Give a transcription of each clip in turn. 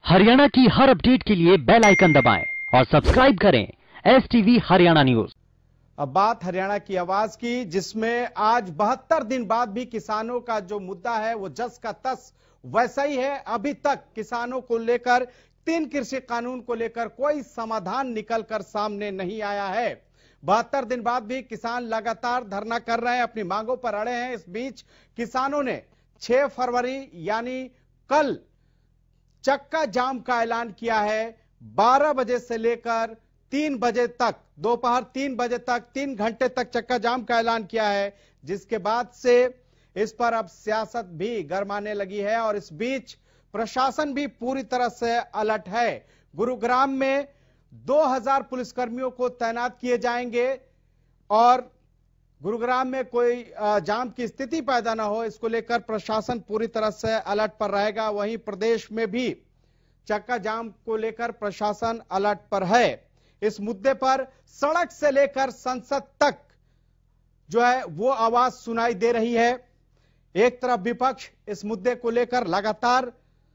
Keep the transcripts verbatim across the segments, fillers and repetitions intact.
हरियाणा की हर अपडेट के लिए बेल आइकन दबाएं और सब्सक्राइब करें एस टीवी हरियाणा न्यूज। अब बात हरियाणा की आवाज की, जिसमें आज बहत्तर दिन बाद भी किसानों का जो मुद्दा है वो जस का तस वैसा ही है। अभी तक किसानों को लेकर तीन कृषि कानून को लेकर कोई समाधान निकलकर सामने नहीं आया है। बहत्तर दिन बाद भी किसान लगातार धरना कर रहे हैं, अपनी मांगों पर अड़े हैं। इस बीच किसानों ने छह फरवरी यानी कल चक्का जाम का ऐलान किया है। बारह बजे से लेकर तीन बजे तक, दोपहर तीन बजे तक, तीन घंटे तक चक्का जाम का ऐलान किया है, जिसके बाद से इस पर अब सियासत भी गरमाने लगी है। और इस बीच प्रशासन भी पूरी तरह से अलर्ट है। गुरुग्राम में दो हज़ार पुलिसकर्मियों को तैनात किए जाएंगे और गुरुग्राम में कोई जाम की स्थिति पैदा ना हो, इसको लेकर प्रशासन पूरी तरह से अलर्ट पर रहेगा। वहीं प्रदेश में भी चक्का जाम को लेकर प्रशासन अलर्ट पर है। इस मुद्दे पर सड़क से लेकर संसद तक जो है वो आवाज सुनाई दे रही है। एक तरफ विपक्ष इस मुद्दे को लेकर लगातार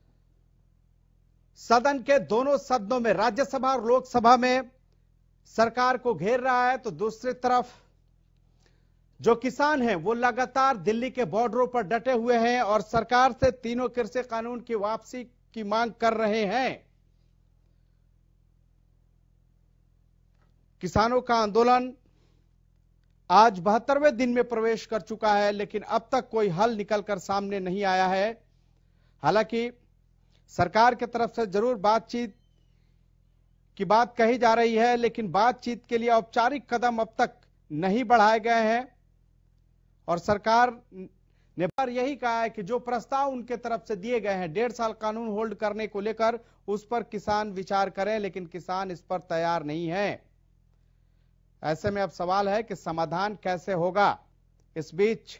सदन के दोनों सदनों में, राज्यसभा और लोकसभा में सरकार को घेर रहा है, तो दूसरी तरफ जो किसान हैं वो लगातार दिल्ली के बॉर्डरों पर डटे हुए हैं और सरकार से तीनों कृषि कानून की वापसी की मांग कर रहे हैं। किसानों का आंदोलन आज बहत्तरवें दिन में प्रवेश कर चुका है, लेकिन अब तक कोई हल निकलकर सामने नहीं आया है। हालांकि सरकार की तरफ से जरूर बातचीत की बात कही जा रही है, लेकिन बातचीत के लिए औपचारिक कदम अब तक नहीं बढ़ाए गए हैं। और सरकार ने पर यही कहा है कि जो प्रस्ताव उनके तरफ से दिए गए हैं डेढ़ साल कानून होल्ड करने को लेकर, उस पर किसान विचार करें, लेकिन किसान इस पर तैयार नहीं है। ऐसे में अब सवाल है कि समाधान कैसे होगा। इस बीच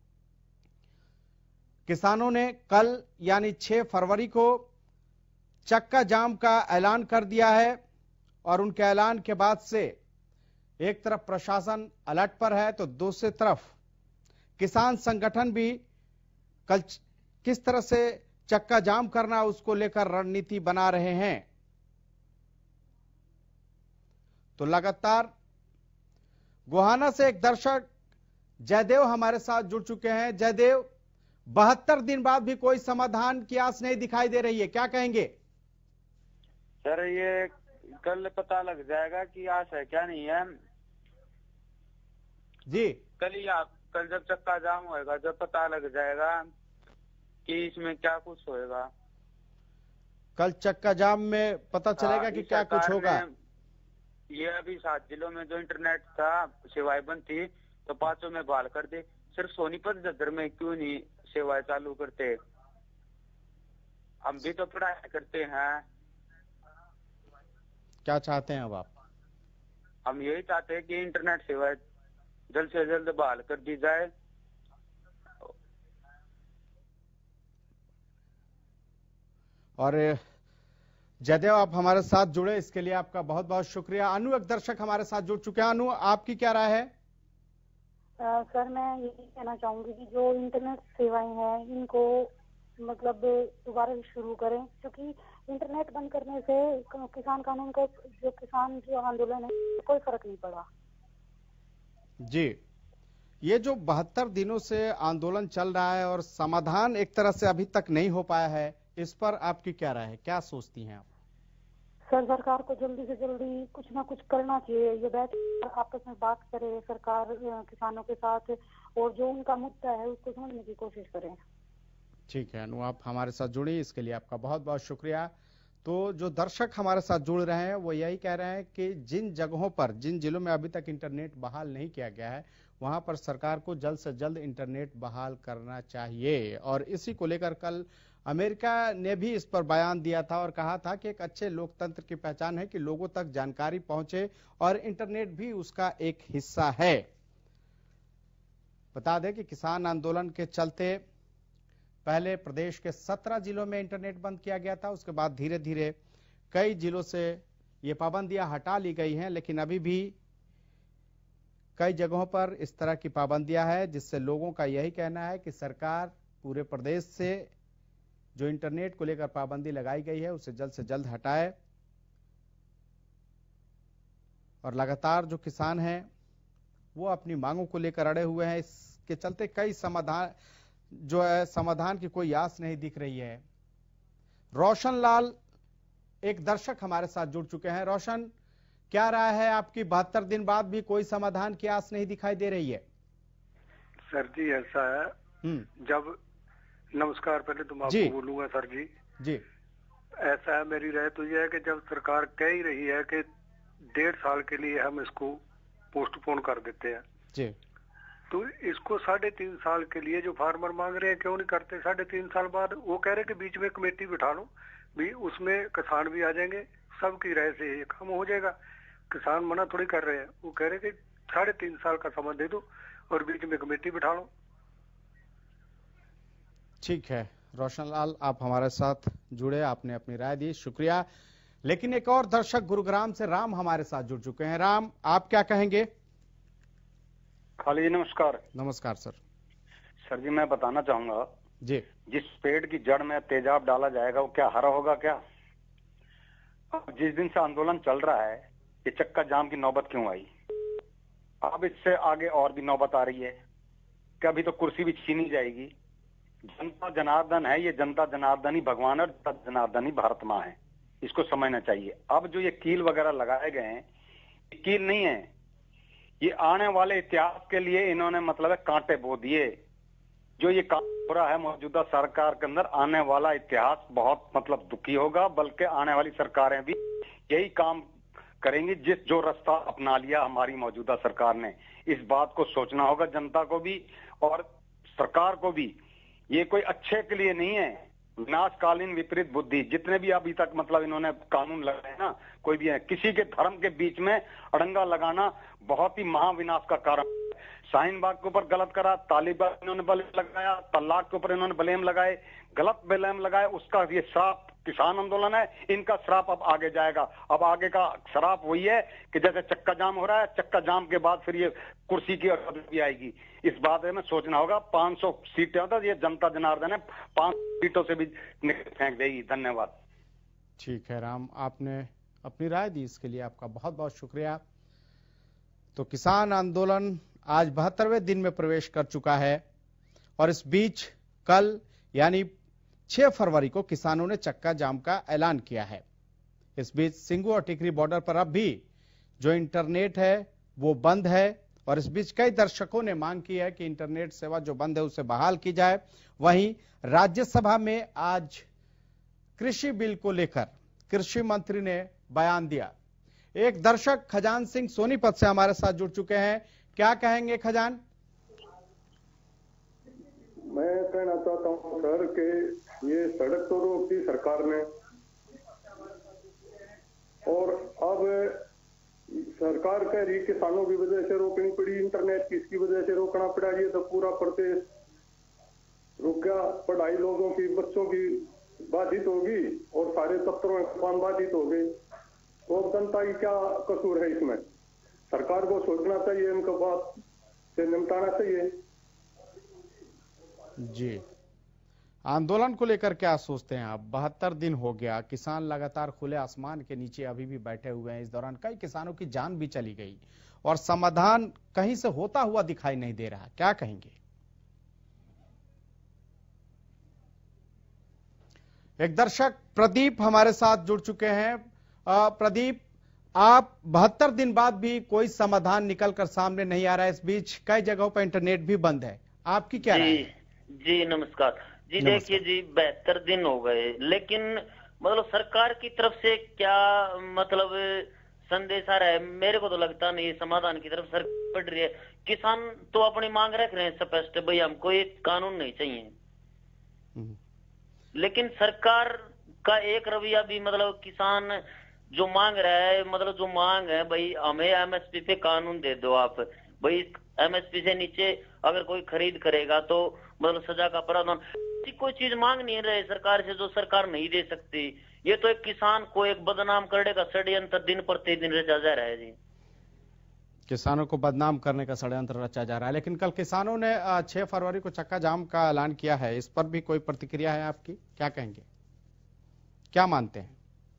किसानों ने कल यानी छह फरवरी को चक्का जाम का ऐलान कर दिया है और उनके ऐलान के बाद से एक तरफ प्रशासन अलर्ट पर है, तो दूसरी तरफ किसान संगठन भी कल किस तरह से चक्का जाम करना उसको लेकर रणनीति बना रहे हैं। तो लगातार गोहाना से एक दर्शक जयदेव हमारे साथ जुड़ चुके हैं। जयदेव, बहत्तर दिन बाद भी कोई समाधान की आस नहीं दिखाई दे रही है, क्या कहेंगे? सर, ये कल पता लग जाएगा कि आस है क्या नहीं है। जी, कल ही आप कल जब चक्का जाम होएगा जब पता लग जाएगा कि इसमें क्या कुछ होएगा। कल चक्का जाम में पता चलेगा कि क्या कुछ होगा। ये अभी सात जिलों में जो इंटरनेट था सेवाएं बंद थी, तो पांचों में बहाल कर दी। सिर्फ सोनीपत जद्दर में क्यों नहीं सेवाएं चालू करते? हम भी तो पढ़ाई करते हैं। क्या चाहते हैं अब आप? हम यही चाहते हैं कि इंटरनेट सेवाएं जल्द से जल्द बहाल कर दी जाए। और जयदेव, आप हमारे साथ जुड़े इसके लिए आपका बहुत बहुत शुक्रिया। अनु एक दर्शक हमारे साथ जुड़ चुके हैं। अनु, आपकी क्या राय है? आ, सर, मैं यही कहना चाहूंगी कि जो इंटरनेट सेवाएं हैं इनको मतलब दोबारा शुरू करें, क्योंकि इंटरनेट बंद करने से किसान कानून का जो किसान जो आंदोलन है कोई फर्क नहीं पड़ा। जी, ये जो बहत्तर दिनों से आंदोलन चल रहा है और समाधान एक तरह से अभी तक नहीं हो पाया है, इस पर आपकी क्या राय है, क्या सोचती हैं आप? सर, सरकार को जल्दी से जल्दी कुछ ना कुछ करना चाहिए। ये बैठ आपस में बात करे सरकार किसानों के साथ, और जो उनका मुद्दा है उसको समझने की कोशिश करें। ठीक है अनु, आप हमारे साथ जुड़ी, इसके लिए आपका बहुत बहुत शुक्रिया। तो जो दर्शक हमारे साथ जुड़ रहे हैं वो यही कह रहे हैं कि जिन जगहों पर, जिन जिलों में अभी तक इंटरनेट बहाल नहीं किया गया है, वहां पर सरकार को जल्द से जल्द इंटरनेट बहाल करना चाहिए। और इसी को लेकर कल अमेरिका ने भी इस पर बयान दिया था और कहा था कि एक अच्छे लोकतंत्र की पहचान है कि लोगों तक जानकारी पहुंचे और इंटरनेट भी उसका एक हिस्सा है। बता दें कि किसान आंदोलन के चलते पहले प्रदेश के सत्रह जिलों में इंटरनेट बंद किया गया था, उसके बाद धीरे धीरे कई जिलों से ये पाबंदियां हटा ली गई हैं, लेकिन अभी भी कई जगहों पर इस तरह की पाबंदियां हैं, जिससे लोगों का यही कहना है कि सरकार पूरे प्रदेश से जो इंटरनेट को लेकर पाबंदी लगाई गई है उसे जल्द से जल्द हटाए और लगातार जो किसान हैं वो अपनी मांगों को लेकर अड़े हुए हैं। इसके चलते कई समाधान जो है समाधान की कोई आस नहीं दिख रही है। रोशन लाल एक दर्शक हमारे साथ जुड़ चुके हैं। रोशन, क्या राय है आपकी? बहत्तर दिन बाद भी कोई समाधान की आस नहीं दिखाई दे रही है। सर जी ऐसा है, जब नमस्कार, पहले तो मैं आपको बोलूंगा सर जी जी ऐसा है, मेरी राय तो यह है कि जब सरकार कह ही रही है कि डेढ़ साल के लिए हम इसको पोस्टपोन कर देते हैं जी, तो इसको साढ़े तीन साल के लिए जो फार्मर मांग रहे हैं क्यों नहीं करते? साढ़े तीन साल बाद वो कह रहे हैं कि बीच में कमेटी बिठा लो, भी उसमें किसान भी आ जाएंगे, सबकी राय से ये काम हो जाएगा। किसान मना थोड़ी कर रहे हैं, वो कह रहे हैं कि साढ़े तीन साल का समय दे दो और बीच में कमेटी बिठा लो। ठीक है रोशन लाल, आप हमारे साथ जुड़े, आपने अपनी राय दी, शुक्रिया। लेकिन एक और दर्शक गुरुग्राम से राम हमारे साथ जुड़ चुके हैं। राम, आप क्या कहेंगे? खाली जी नमस्कार। नमस्कार सर। सर जी मैं बताना चाहूंगा जी, जिस पेड़ की जड़ में तेजाब डाला जाएगा वो क्या हरा होगा क्या? अब जिस दिन से आंदोलन चल रहा है ये चक्का जाम की नौबत क्यों आई? अब इससे आगे और भी नौबत आ रही है कि अभी तो कुर्सी भी छीनी जाएगी। जनता जनार्दन है, ये जनता जनार्दन ही भगवान है और जनता जनार्दन ही भारत माँ है, इसको समझना चाहिए। अब जो ये कील वगैरह लगाए गए हैं ये कील नहीं है, ये आने वाले इतिहास के लिए इन्होंने मतलब है कांटे बो दिए। जो ये काम हो रहा है मौजूदा सरकार के अंदर, आने वाला इतिहास बहुत मतलब दुखी होगा, बल्कि आने वाली सरकारें भी यही काम करेंगी जिस जो रास्ता अपना लिया हमारी मौजूदा सरकार ने। इस बात को सोचना होगा जनता को भी और सरकार को भी। ये कोई अच्छे के लिए नहीं है, विनाशकालीन विपरीत बुद्धि। जितने भी अभी तक मतलब इन्होंने कानून लगाए ना, कोई भी है, किसी के धर्म के बीच में अड़ंगा लगाना बहुत ही महाविनाश का कारण। शाहीन बाग के ऊपर गलत करा, तालिबान इन्होंने ब्लेम लगाया, तलाक के ऊपर इन्होंने ब्लेम लगाए, गलत ब्लेम लगाए, उसका ये श्राप किसान आंदोलन है, इनका श्राप अब आगे जाएगा। अब आगे का श्राप वही है कि जैसे चक्का जाम हो रहा है, चक्का जाम के बाद फिर ये कुर्सी की भी आएगी। इस बात में सोचना होगा। पांच सौ सीटें होता ये जनता जनार्दन है, पांच सीटों से भी फेंक देगी। धन्यवाद। ठीक है राम, आपने अपनी राय दी, इसके लिए आपका बहुत बहुत शुक्रिया। तो किसान आंदोलन आज बहत्तरवें दिन में प्रवेश कर चुका है और इस बीच कल यानी छह फरवरी को किसानों ने चक्का जाम का ऐलान किया है। इस बीच सिंगू और टिकरी बॉर्डर पर अब भी जो इंटरनेट है वो बंद है और इस बीच कई दर्शकों ने मांग की है कि इंटरनेट सेवा जो बंद है उसे बहाल की जाए। वहीं राज्यसभा में आज कृषि बिल को लेकर कृषि मंत्री ने बयान दिया। एक दर्शक खजान सिंह सोनीपत से हमारे साथ जुड़ चुके हैं। क्या कहेंगे खजान? मैं कहना चाहता हूं सर कि ये सड़क तो रोक दी सरकार ने और अब सरकार कह रही किसानों की वजह से रोकनी पड़ी, इंटरनेट किसकी वजह से रोकना पड़ा? ये तो पूरा प्रदेश रुक गया। पढ़ाई लोगों की, बच्चों की बाधित होगी और सारे दफ्तरों में काम बाधित हो गई। तो जनता की क्या कसूर है इसमें? सरकार को सोचना चाहिए, इनका बात से निपटाना चाहिए। जी, आंदोलन को लेकर क्या सोचते हैं आप? बहत्तर दिन हो गया, किसान लगातार खुले आसमान के नीचे अभी भी बैठे हुए हैं। इस दौरान कई किसानों की जान भी चली गई और समाधान कहीं से होता हुआ दिखाई नहीं दे रहा। क्या कहेंगे? एक दर्शक प्रदीप हमारे साथ जुड़ चुके हैं। प्रदीप, आप बहत्तर दिन बाद भी कोई समाधान निकलकर सामने नहीं आ रहा है। इस बीच कई जगहों पर इंटरनेट भी बंद है, आपकी क्या राय है? जी नमस्कार जी। देखिए जी, बहत्तर दिन हो गए, लेकिन मतलब सरकार की तरफ से क्या मतलब संदेश आ रहा है? मेरे को तो लगता नहीं समाधान की तरफ सरकार बढ़ रही है। किसान तो अपनी मांग रख रहे हैं स्पष्ट, भाई हमको ये कानून नहीं चाहिए, लेकिन सरकार का एक रवैया भी मतलब किसान जो मांग रहा है, मतलब जो मांग है भाई हमें एमएसपी पे कानून दे दो आप, भाई एमएसपी से नीचे अगर कोई खरीद करेगा तो मतलब सजा का प्रावधान। कोई चीज मांग नहीं रहे सरकार से जो सरकार नहीं दे सकती। ये तो एक किसान को एक बदनाम करने का षड्यंत्र दिन प्रतिदिन रचा जा रहा है जी। किसानों को बदनाम करने का षड्यंत्र रचा जा रहा है। लेकिन कल किसानों ने छह फरवरी को चक्का जाम का ऐलान किया है, इस पर भी कोई प्रतिक्रिया है आपकी? क्या कहेंगे, क्या मानते हैं?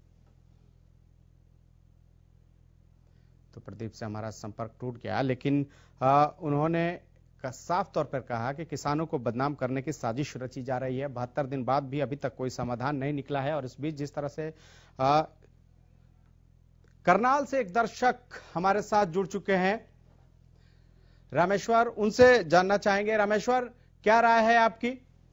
तो प्रदीप से हमारा संपर्क टूट गया, लेकिन आ, उन्होंने साफ तौर पर कहा कि किसानों को बदनाम करने की साजिश रची जा रही है। बहत्तर दिन बाद भी अभी तक कोई समाधान नहीं निकला है। और इस बीच जिस तरह से आ, करनाल से एक दर्शक हमारे साथ जुड़ चुके हैं, रामेश्वर, उनसे जानना चाहेंगे। रामेश्वर, क्या राय है आपकी?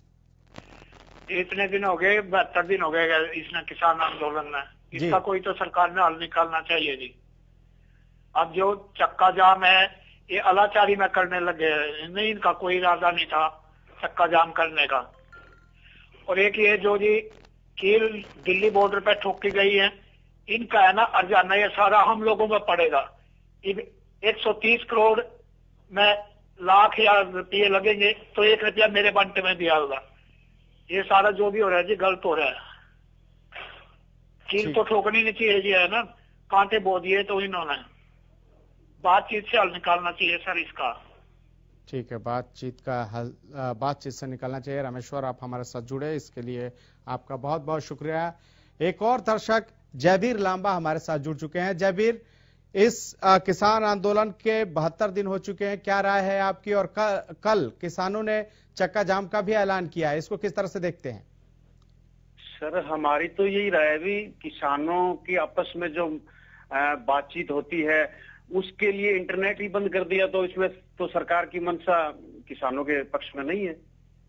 इतने दिन हो गए, बहत्तर दिन हो गए इसने किसान आंदोलन में, इसका कोई तो सरकार ने हल निकालना चाहिए जी। अब जो चक्का जाम है ये अलाचारी में करने लगे, नहीं इनका कोई इरादा नहीं था चक्का जाम करने का। और एक ये जो जी कील दिल्ली बॉर्डर पे ठोकी गई है, इनका है ना अर्जाना, ये सारा हम लोगों में पड़ेगा। एक सौ तीस करोड़ में लाख या रुपये लगेंगे तो एक रुपया मेरे बंटे में दिया होगा। ये सारा जो भी हो रहा है जी गलत हो रहा है। कील तो ठोकनी नहीं चाहिए जी, है ना, कांटे बो दिए तो इन्होंने। बातचीत से हल निकालना चाहिए सर इसका। ठीक है, बातचीत का हल बातचीत से निकालना चाहिए। रामेश्वर, आप हमारे साथ जुड़े, इसके लिए आपका बहुत बहुत शुक्रिया। एक और दर्शक जयवीर लांबा हमारे साथ जुड़ चुके हैं। जयवीर, इस आ, किसान आंदोलन के बहत्तर दिन हो चुके हैं, क्या राय है आपकी? और कल, कल किसानों ने चक्का जाम का भी ऐलान किया है, इसको किस तरह से देखते हैं? सर, हमारी तो यही राय है भी, किसानों की आपस में जो बातचीत होती है उसके लिए इंटरनेट ही बंद कर दिया, तो इसमें तो सरकार की मंशा किसानों के पक्ष में नहीं है।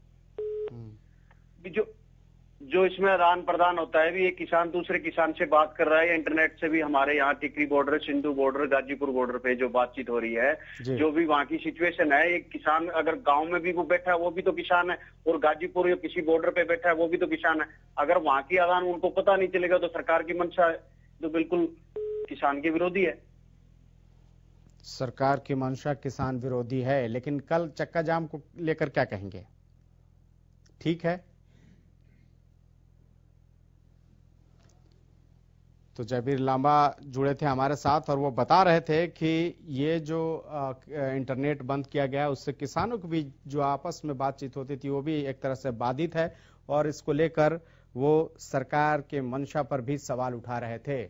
जो जो इसमें आदान प्रदान होता है भी, एक किसान दूसरे किसान से बात कर रहा है, इंटरनेट से भी हमारे यहाँ Tikri border, Sindhu border, Ghazipur border पे जो बातचीत हो रही है, जो भी वहाँ की सिचुएशन है, एक किसान अगर गांव में भी वो बैठा है वो भी तो किसान है, और गाजीपुर या किसी बॉर्डर पे बैठा है वो भी तो किसान है। अगर वहाँ की आदान उनको पता नहीं चलेगा तो सरकार की मंशा तो बिल्कुल किसान के विरोधी है। सरकार की मंशा किसान विरोधी है, लेकिन कल चक्का जाम को लेकर क्या कहेंगे? ठीक है, तो जयवीर लांबा जुड़े थे हमारे साथ और वो बता रहे थे कि ये जो इंटरनेट बंद किया गया उससे किसानों की भी जो आपस में बातचीत होती थी वो भी एक तरह से बाधित है, और इसको लेकर वो सरकार के मंशा पर भी सवाल उठा रहे थे।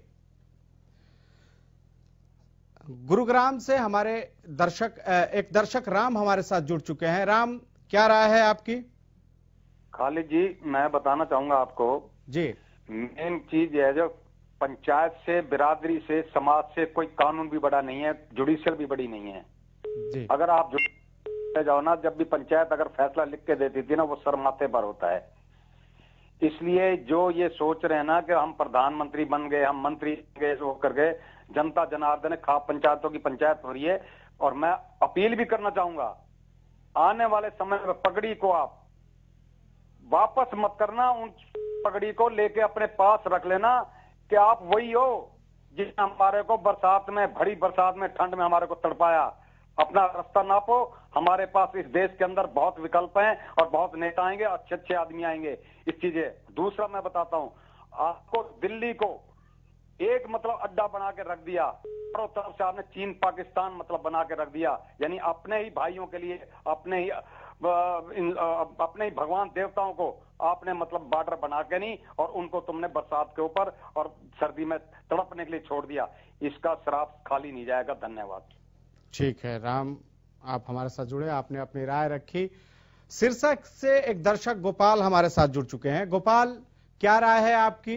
गुरुग्राम से हमारे दर्शक एक दर्शक राम हमारे साथ जुड़ चुके हैं। राम, क्या राय है आपकी? खालिद जी, मैं बताना चाहूंगा आपको जी, मेन चीज है जो पंचायत से, बिरादरी से, समाज से कोई कानून भी बड़ा नहीं है, जुडिशियल भी बड़ी नहीं है जी। अगर आप जाओ ना, जब भी पंचायत अगर फैसला लिख के देती थी ना, वो सर माथे पर होता है। इसलिए जो ये सोच रहे हैं ना कि हम प्रधानमंत्री बन गए, हम मंत्री गए, वो कर गए, जनता जनार्दन खा पंचायतों की पंचायत हो रही है। और मैं अपील भी करना चाहूंगा, आने वाले समय में पगड़ी को आप वापस मत करना, उन पगड़ी को लेके अपने पास रख लेना कि आप वही हो जिसने हमारे को बरसात में, भरी बरसात में, ठंड में हमारे को तड़पाया। अपना रास्ता नापो, हमारे पास इस देश के अंदर बहुत विकल्प हैं और बहुत नेता आएंगे, अच्छे अच्छे आदमी आएंगे। इस चीजें दूसरा मैं बताता हूं आपको, दिल्ली को एक मतलब अड्डा बना के रख दिया, चारों तरफ से आपने चीन पाकिस्तान मतलब बना के रख दिया, यानी अपने ही भाइयों के लिए, अपने ही अपने ही भगवान देवताओं को आपने मतलब बॉर्डर बना के नहीं, और उनको तुमने बरसात के ऊपर और सर्दी में तड़पने के लिए छोड़ दिया। इसका श्राप खाली नहीं जाएगा। धन्यवाद। ठीक है राम, आप हमारे साथ जुड़े, आपने अपनी राय रखी। शीर्षक से एक दर्शक गोपाल हमारे साथ जुड़ चुके हैं। गोपाल, क्या राय है आपकी?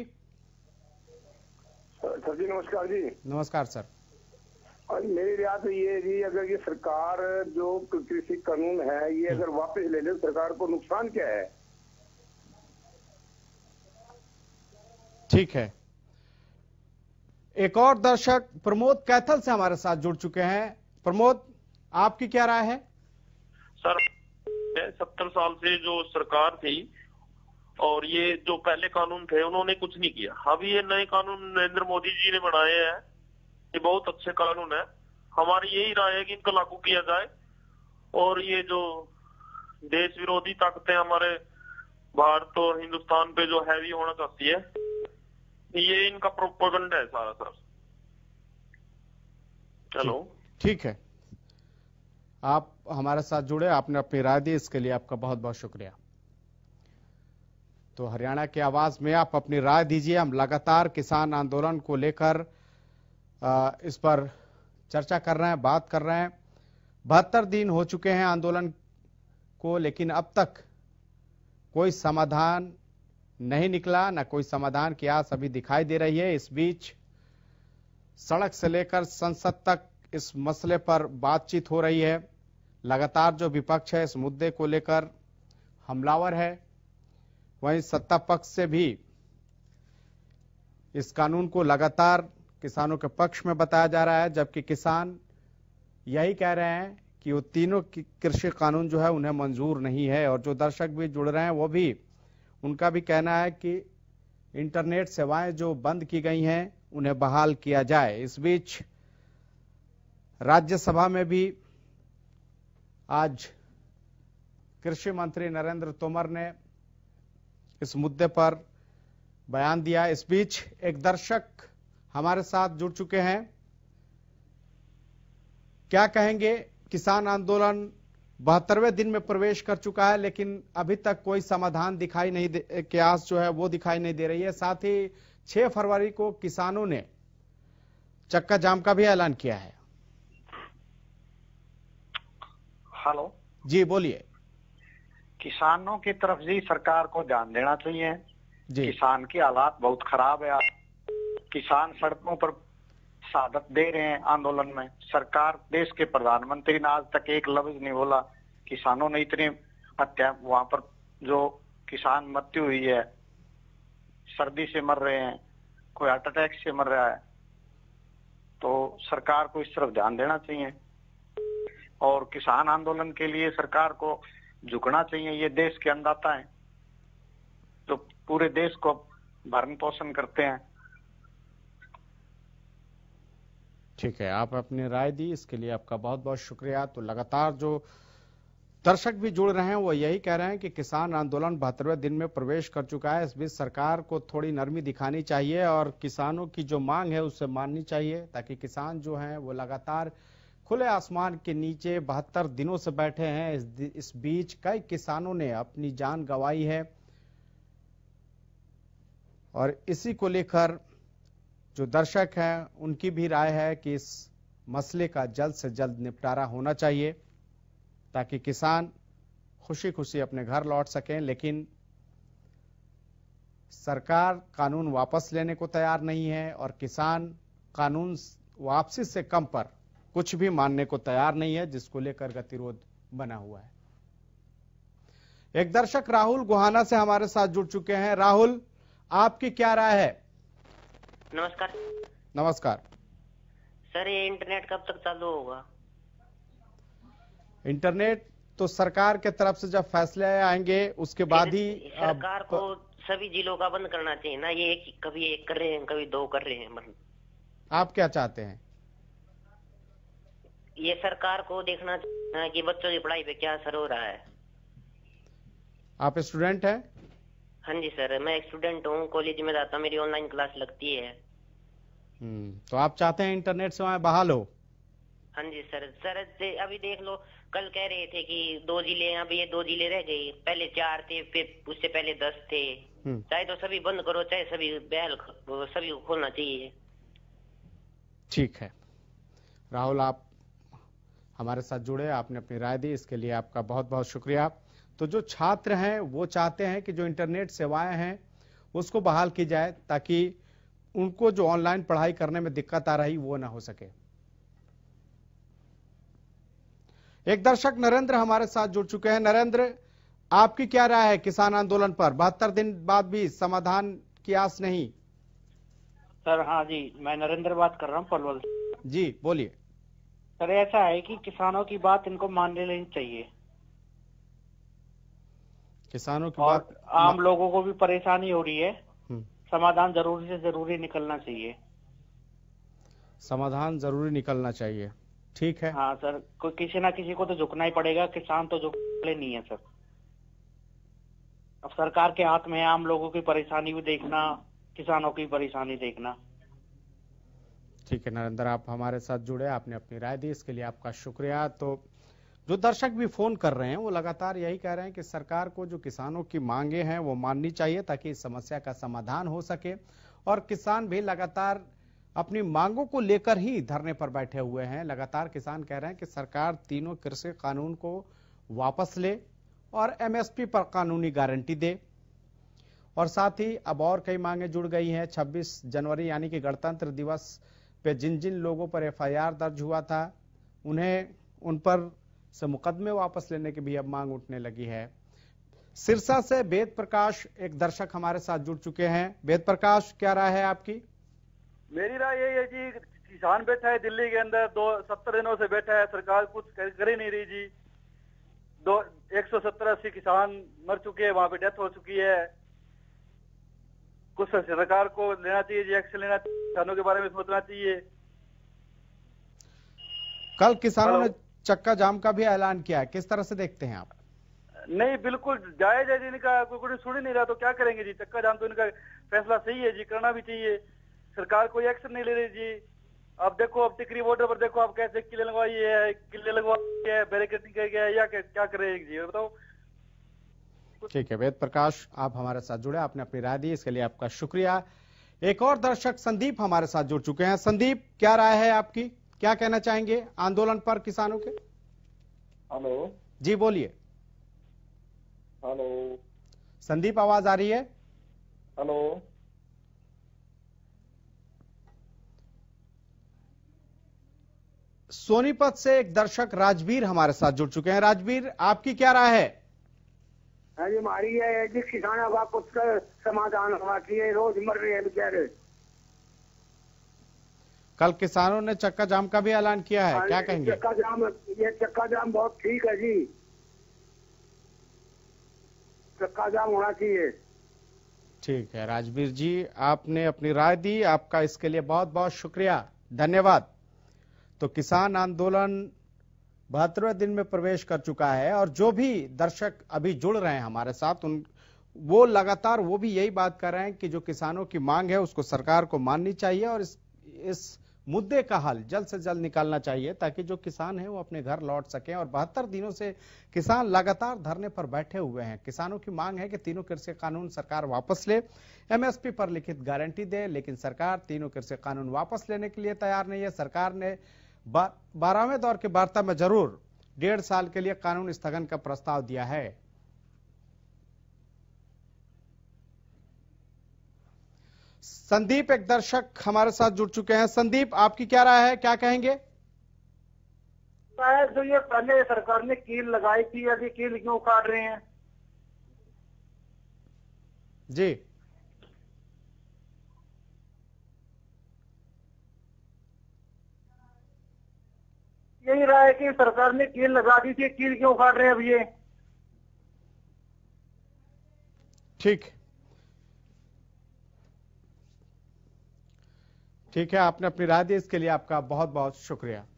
सर जी नमस्कार जी। नमस्कार सर। और मेरी राय तो ये जी, अगर ये सरकार जो कृषि कानून है ये अगर वापस ले ले, सरकार को नुकसान क्या है? ठीक है, एक और दर्शक प्रमोद कैथल से हमारे साथ जुड़ चुके हैं। प्रमोद, आपकी क्या राय है? सर, सत्तर साल से जो सरकार थी और ये जो पहले कानून थे उन्होंने कुछ नहीं किया। अभी ये नए कानून नरेंद्र मोदी जी ने बनाए हैं, ये बहुत अच्छे कानून है। हमारी यही राय है कि इनको लागू किया जाए, और ये जो देश विरोधी ताकतें हमारे भारत और हिंदुस्तान पे जो हैवी होना चाहती है, ये इनका प्रोपेगेंडा है सारा। सर चलो, ठीक है, आप हमारे साथ जुड़े, आपने अपनी राय दी, इसके लिए आपका बहुत बहुत शुक्रिया। तो हरियाणा की आवाज में आप अपनी राय दीजिए। हम लगातार किसान आंदोलन को लेकर इस पर चर्चा कर रहे हैं, बात कर रहे हैं। बहत्तर दिन हो चुके हैं आंदोलन को, लेकिन अब तक कोई समाधान नहीं निकला, न कोई समाधान की आस अभी दिखाई दे रही है। इस बीच सड़क से लेकर संसद तक इस मसले पर बातचीत हो रही है। लगातार जो विपक्ष है इस मुद्दे को लेकर हमलावर है, वहीं सत्ता पक्ष से भी इस कानून को लगातार किसानों के पक्ष में बताया जा रहा है, जबकि किसान यही कह रहे हैं कि वो तीनों कृषि कानून जो है उन्हें मंजूर नहीं है। और जो दर्शक भी जुड़ रहे हैं वो भी, उनका भी कहना है कि इंटरनेट सेवाएं जो बंद की गई हैं उन्हें बहाल किया जाए। इस बीच राज्यसभा में भी आज कृषि मंत्री नरेंद्र तोमर ने इस मुद्दे पर बयान दिया। इस बीच एक दर्शक हमारे साथ जुड़ चुके हैं, क्या कहेंगे? किसान आंदोलन बहत्तरवें दिन में प्रवेश कर चुका है, लेकिन अभी तक कोई समाधान दिखाई नहीं दे, के आस जो है वो दिखाई नहीं दे रही है। साथ ही छह फरवरी को किसानों ने चक्का जाम का भी ऐलान किया है। हेलो जी, बोलिए। किसानों की तरफ जी सरकार को ध्यान देना चाहिए जी। किसान की हालात बहुत खराब है। किसान सड़कों पर शहादत दे रहे हैं आंदोलन में। सरकार, देश के प्रधानमंत्री ने आज तक एक लफ्ज नहीं बोला। किसानों ने इतनी हत्या, वहां पर जो किसान मृत्यु हुई है, सर्दी से मर रहे हैं, कोई हार्ट अटैक से मर रहा है, तो सरकार को इस तरफ ध्यान देना चाहिए। और किसान आंदोलन के लिए सरकार को झुकना चाहिए। ये देश के अन्नदाता हैं जो पूरे देश को भरण पोषण करते हैं। ठीक है, आप अपनी राय दी, इसके लिए आपका बहुत बहुत शुक्रिया। तो लगातार जो दर्शक भी जुड़ रहे हैं वो यही कह रहे हैं कि किसान आंदोलन बहत्तरवें दिन में प्रवेश कर चुका है। इस बीच सरकार को थोड़ी नरमी दिखानी चाहिए और किसानों की जो मांग है उससे माननी चाहिए, ताकि किसान जो हैं वो लगातार खुले आसमान के नीचे बहत्तर दिनों से बैठे हैं। इस, इस बीच कई किसानों ने अपनी जान गंवाई है और इसी को लेकर जो दर्शक हैं उनकी भी राय है कि इस मसले का जल्द से जल्द निपटारा होना चाहिए, ताकि किसान खुशी खुशी अपने घर लौट सकें। लेकिन सरकार कानून वापस लेने को तैयार नहीं है और किसान कानून वापसी से कम पर कुछ भी मानने को तैयार नहीं है, जिसको लेकर गतिरोध बना हुआ है। एक दर्शक राहुल गोहाना से हमारे साथ जुड़ चुके हैं। राहुल, आपकी क्या राय है? नमस्कार। नमस्कार सर, ये इंटरनेट कब तक चालू होगा? इंटरनेट तो सरकार के तरफ से जब फैसले आएंगे उसके बाद ही सरकार को सभी जिलों का बंद करना चाहिए ना। ये एक, कभी एक कर रहे हैं, कभी दो कर रहे हैं बंद। आप क्या चाहते हैं? ये सरकार को देखना चाहिए कि बच्चों की पढ़ाई पे क्या असर हो रहा है। आप स्टूडेंट हैं? हाँ जी सर, मैं एक स्टूडेंट हूँ, कॉलेज में जाता हूँ, मेरी ऑनलाइन क्लास लगती है। हम्म, तो आप चाहते हैं इंटरनेट सेवाएं बहाल हो? हाँ जी सर। सर अभी देख लो, कल कह रहे थे कि दो जिले, अभी ये दो जिले रह गए। पहले चार थे, फिर उससे पहले दस थे। चाहे तो सभी बंद करो, चाहे सभी बहल, सभी को खोलना चाहिए। ठीक है राहुल, आप हमारे साथ जुड़े, आपने अपनी राय दी, इसके लिए आपका बहुत बहुत शुक्रिया। तो जो छात्र हैं वो चाहते हैं कि जो इंटरनेट सेवाएं हैं उसको बहाल की जाए, ताकि उनको जो ऑनलाइन पढ़ाई करने में दिक्कत आ रही वो ना हो सके। एक दर्शक नरेंद्र हमारे साथ जुड़ चुके हैं। नरेंद्र, आपकी क्या राय है किसान आंदोलन पर? बहत्तर दिन बाद भी समाधान की आस नहीं। सर हाँ जी, मैं नरेंद्र बात कर रहा हूँ पलवल। जी बोलिए। सर ऐसा है कि किसानों की बात इनको मान लेनी चाहिए। किसानों की और बात, आम लोगों को भी परेशानी हो रही है। समाधान जरूरी से जरूरी निकलना चाहिए। समाधान जरूरी निकलना चाहिए, ठीक है। हाँ सर, कोई किसी ना किसी को तो झुकना ही पड़ेगा। किसान तो झुकने नहीं है सर। अब सरकार के हाथ में है आम लोगों की परेशानी भी देखना, किसानों की परेशानी देखना। ठीक है नरेंद्र, आप हमारे साथ जुड़े, आपने अपनी राय दी, इसके लिए आपका शुक्रिया। तो जो दर्शक भी फोन कर रहे हैं वो लगातार यही कह रहे हैं कि सरकार को जो किसानों की मांगे हैं वो माननी चाहिए ताकि इस समस्या का समाधान हो सके। और किसान भी लगातार अपनी मांगों को लेकर ही धरने पर बैठे हुए हैं। लगातार किसान कह रहे हैं कि सरकार तीनों कृषि कानून को वापस ले और एमएसपी पर कानूनी गारंटी दे। और साथ ही अब और कई मांगे जुड़ गई हैं। छब्बीस जनवरी यानी कि गणतंत्र दिवस पे जिन जिन लोगों पर एफ आई आर दर्ज हुआ था उन्हें उन पर से मुकदमे वापस लेने की भी अब मांग उठने लगी है। सिरसा से वेद प्रकाश एक दर्शक हमारे साथ जुड़ चुके हैं। वेद प्रकाश, क्या राय है आपकी? मेरी राय यही है जी, किसान बैठा है दिल्ली के अंदर, दो सत्तर दिनों से बैठा है, सरकार कुछ कर, कर ही नहीं रही जी। दो एक सौ सत्तर अस्सी किसान मर चुके हैं, वहां पे डेथ हो चुकी है। कुछ सरकार को लेना चाहिए जी, एक्शन लेना चाहिए, किसानों के बारे में सोचना चाहिए। कल किसानों ने चक्का जाम का भी ऐलान किया है, किस तरह से देखते हैं आप? नहीं, बिल्कुल जायज है जी, इनका कोई सुन ही नहीं रहा तो क्या करेंगे जी। चक्का जाम तो इनका फैसला सही है जी, करना भी चाहिए। सरकार कोई एक्शन नहीं ले रही जी। अब देखो, अब टिकरी बॉर्डर पर देखो आप कैसे किले लगवाई है, किले लगवाई है, बैरिकेडिंग कर गया है, या क्या करेगी जी बताओ। ठीक है वेद प्रकाश, आप हमारे साथ जुड़े, आपने अपनी राय दी, इसके लिए आपका शुक्रिया। एक और दर्शक संदीप हमारे साथ जुड़ चुके हैं। संदीप, क्या राय है आपकी, क्या कहना चाहेंगे आंदोलन पर किसानों के? हेलो जी बोलिए। हेलो संदीप, आवाज आ रही है? हेलो सोनीपत से एक दर्शक राजवीर हमारे साथ जुड़ चुके हैं। राजवीर, आपकी क्या राय है? हाँ जी, हमारी है जी, किसानों का कुछ समाधान होना चाहिए, रोज मर रहे हैं बेचारे। कल किसानों ने चक्का जाम का भी ऐलान किया है, क्या कहेंगे? चक्का जाम, ये चक्का जाम बहुत ठीक है जी, चक्का जाम होना चाहिए। ठीक है राजवीर जी, आपने अपनी राय दी, आपका इसके लिए बहुत बहुत शुक्रिया, धन्यवाद। तो किसान आंदोलन बहत्तरवें दिन में प्रवेश कर चुका है और जो भी दर्शक अभी जुड़ रहे हैं हमारे साथ, उन वो लगातार वो भी यही बात कर रहे हैं कि जो किसानों की मांग है उसको सरकार को माननी चाहिए और इस इस मुद्दे का हल जल्द से जल्द निकालना चाहिए ताकि जो किसान है वो अपने घर लौट सकें। और बहत्तर दिनों से किसान लगातार धरने पर बैठे हुए हैं। किसानों की मांग है कि तीनों कृषि कानून सरकार वापस ले, एमएसपी पर लिखित गारंटी दे, लेकिन सरकार तीनों कृषि कानून वापस लेने के लिए तैयार नहीं है। सरकार ने बारहवें दौर के वार्ता में जरूर डेढ़ साल के लिए कानून स्थगन का प्रस्ताव दिया है। संदीप एक दर्शक हमारे साथ जुड़ चुके हैं। संदीप, आपकी क्या राय है, क्या कहेंगे? तो ये पहले सरकार ने कील लगाई थी, अभी कील क्यों काट रहे हैं जी? यही राय कि सरकार ने कील लगा दी थी, कील क्यों काट रहे हैं अब ये? ठीक ठीक है, आपने अपनी राय दी, इसके लिए आपका बहुत बहुत शुक्रिया।